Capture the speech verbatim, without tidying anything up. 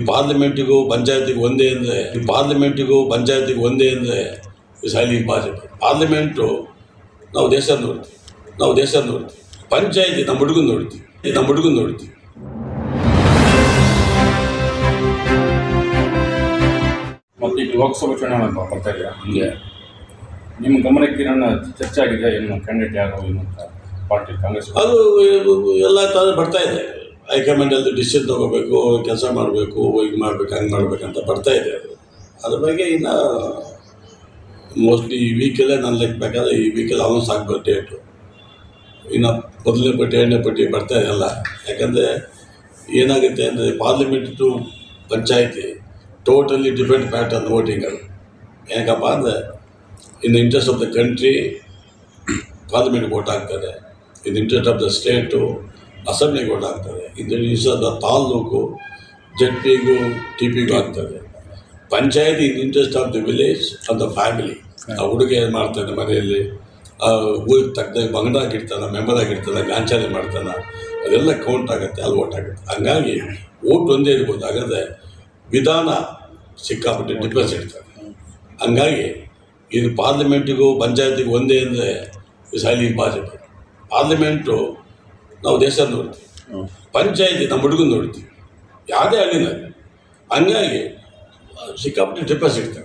ಪಾರ್ಲಿಮೆಂಟಿಗೂ ಪಂಚಾಯತಿಗೂ ಒಂದೇ ಅಂದರೆ ಪಾರ್ಲಿಮೆಂಟಿಗೂ ಪಂಚಾಯತಿಗೂ ಒಂದೇ ಅಂದರೆ ಇಸ್ ಹೈಲಿ ಇಂಪಾಸಿಬಲ್. ಪಾರ್ಲಿಮೆಂಟು ನಾವು ದೇಶ ನೋಡ್ತೀವಿ, ನಾವು ದೇಶ ನೋಡ್ತೀವಿ. ಪಂಚಾಯತಿ ನಮ್ಮ ಹುಡುಗನ ನೋಡ್ತೀವಿ, ನಮ್ಮ ಹುಡುಗನ ನೋಡ್ತೀವಿ. ಮತ್ತು ಈಗ ಲೋಕಸಭಾ ಚುನಾವಣೆ ಬರ್ತಾ ಇದೆಯಾ, ಹೀಗೆ ನಿಮ್ಮ ಗಮನಕ್ಕೆ ನನ್ನ ಚರ್ಚೆ ಆಗಿದೆ ಏನು ಕ್ಯಾಂಡಿಡೇಟ್ ಯಾರು ಏನು ಅಂತ ಪಾರ್ಟಿ ಕಾಂಗ್ರೆಸ್? ಅದು ಎಲ್ಲ ಥರ ಬರ್ತಾ ಇದೆ. ಹೈಕಮಾಂಡಲ್ಲಿ ಡಿಸಿಷನ್ ತೊಗೋಬೇಕು, ಕೆಲಸ ಮಾಡಬೇಕು, ಹಿಂಗೆ ಮಾಡಬೇಕು, ಹಂಗೆ ಮಾಡಬೇಕಂತ ಬರ್ತಾ ಇದೆ. ಅದು ಅದ್ರ ಬಗ್ಗೆ ಇನ್ನು ಮೋಸ್ಟ್ಲಿ ಈ ವೀಕಲ್ಲೇ ನಾನು ಲೆಕ್ಕ ಬೇಕಾದ್ರೆ ಈ ವೀಕಲ್ಲಿ ಅನೌನ್ಸ್ ಆಗ್ಬೋದು ಡೇಟು. ಇನ್ನು ಮೊದಲನೇ ಪಟ್ಟಿ ಎರಡನೇ ಪಟ್ಟಿ ಬರ್ತಾ ಇದೆಯಲ್ಲ. ಯಾಕಂದರೆ ಏನಾಗುತ್ತೆ ಅಂದರೆ parliament to panchayat totally different pattern ವೋಟಿಂಗಲ್ಲಿ. ಯಾಕಪ್ಪ ಅಂದರೆ in the interest of the country ಪಾರ್ಲಿಮೆಂಟ್ಗೆ ವೋಟ್ ಆಗ್ತದೆ, in interest of the state ಅಸೆಂಬ್ಲಿಗೆ ವೋಟ್ ಆಗ್ತದೆ, in interest of the taluk Z ಪಿಗೂ ಟಿ ಪಿಗೂ ಆಗ್ತದೆ. Panchayat in interest of the village of the family. ಆ ಹುಡುಗ ಏನು ಮಾಡ್ತಾನೆ ಮನೆಯಲ್ಲಿ, ಊರಿಗೆ ತಕ್ಕದಾಗ ಬಂಗಡ ಆಗಿರ್ತಾನೆ, ಮೆಂಬರ್ ಆಗಿರ್ತಾನೆ, ಗಾಂಚಾಲಿ ಮಾಡ್ತಾನೆ, ಅದೆಲ್ಲ ಕೌಂಟ್ ಆಗುತ್ತೆ, ಅಲ್ಲಿ ವೋಟ್ ಆಗುತ್ತೆ. ಹಂಗಾಗಿ ವೋಟ್ ಒಂದೇ ಇರ್ಬೋದು. ಹಾಗಾದರೆ ವಿಧಾನ ಸಿಕ್ಕಾಪಟ್ಟೆ ಡಿಫ್ರೆನ್ಸ್ ಇರ್ತದೆ. ಹಂಗಾಗಿ ಇದು ಪಾರ್ಲಿಮೆಂಟಿಗೂ ಪಂಚಾಯತಿಗೂ ಒಂದೇ ಅಂದರೆ ಇಸ್ ಹೈಲಿ ಇಂಪಾಸಿಬಲ್. ಪಾರ್ಲಿಮೆಂಟು ನಾವು ದೇಶ ನೋಡ್ತೀವಿ, ಪಂಚಾಯತಿ ನಮ್ಮ ಹುಡುಗನ ನೋಡ್ತೀವಿ, ಯಾವುದೇ ಹಳ್ಳಿನಲ್ಲಿ. ಹಂಗಾಗಿ ಸಿಕ್ಕಾಪಟ್ಟೆ ಡಿಫ್ರೆನ್ಸ್ ಇರ್ತದೆ.